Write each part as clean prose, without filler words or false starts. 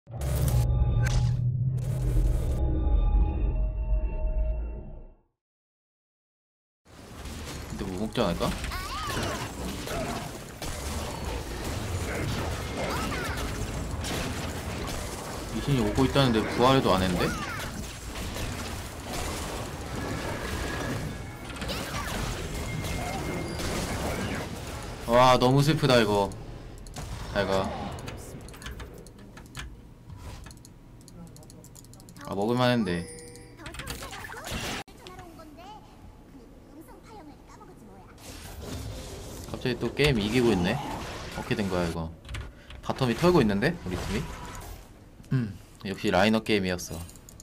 근데 뭐 먹지 않을까? 미신이 오고 있다는데 부활해도 안 했는데? 와 너무 슬프다 이거. 잘가. 아 먹을만했는데. 갑자기 또 게임 이기고 있네. 어떻게 된 거야 이거. 바텀이 털고 있는데 우리 팀이. 역시 라이너 게임이었어.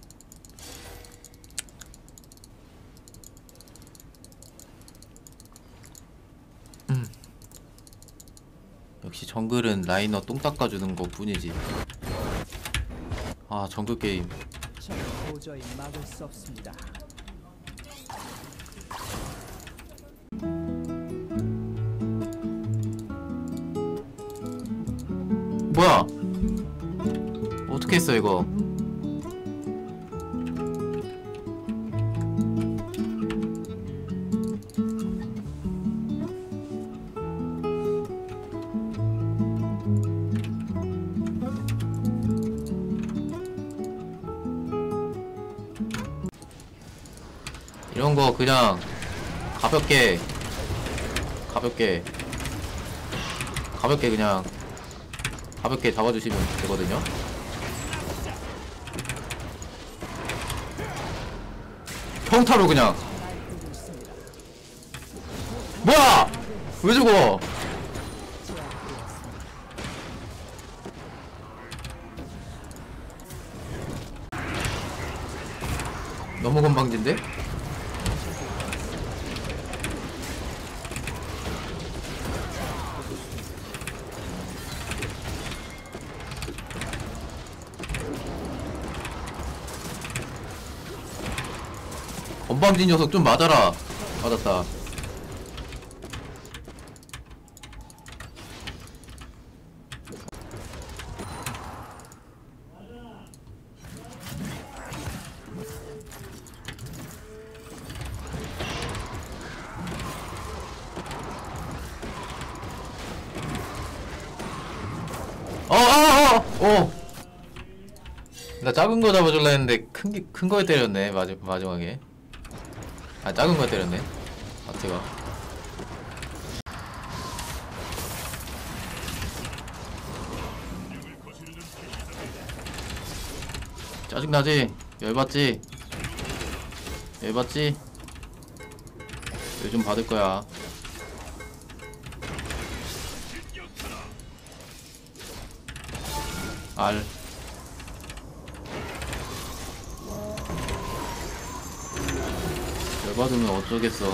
역시 정글은 라이너 똥 닦아주는 거 뿐이지. 아 정글 게임. 도저히 막을 수 없습니다. 뭐야? 어떻게 했어 이거? 이런 거 그냥 가볍게 그냥 가볍게 잡아주시면 되거든요. 평타로 그냥. 뭐야? 왜 죽어? 너무 건방진데? 건방진 녀석 좀 맞아라. 맞았다. 나 작은 거 잡아줄라 했는데 큰 거에 때렸네. 마지막에. 아 작은 거에 때렸네. 아트가. 짜증나지? 열받지? 열받지? 요즘 받을 거야. 알. 열받으면 어쩌겠어.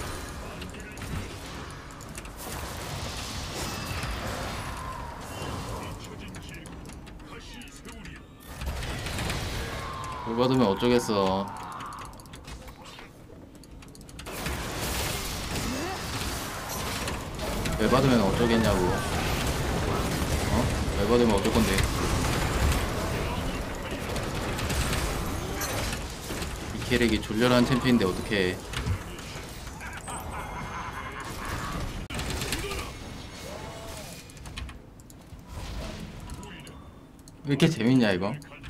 열받으면 어쩌겠어. 열받으면 어쩌겠냐고. 어? 열받으면 어쩔 건데. 이 캐릭이 졸렬한 챔피인데 어떡해. 왜 이렇게 재밌냐 이거?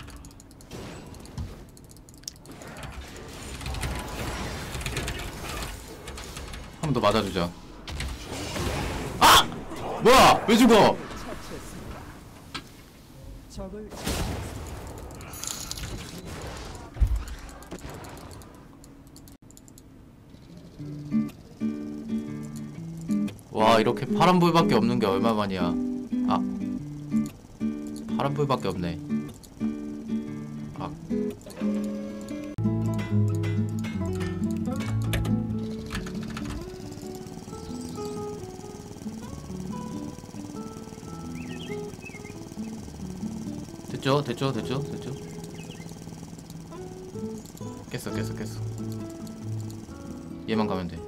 한 번 더 맞아주자. 아! 뭐야? 왜 죽어? 와 이렇게 파란불밖에 없는 게 얼마만이야. 아 파란불밖에 없네. 아 됐죠. 깼어. 얘만 가면 돼.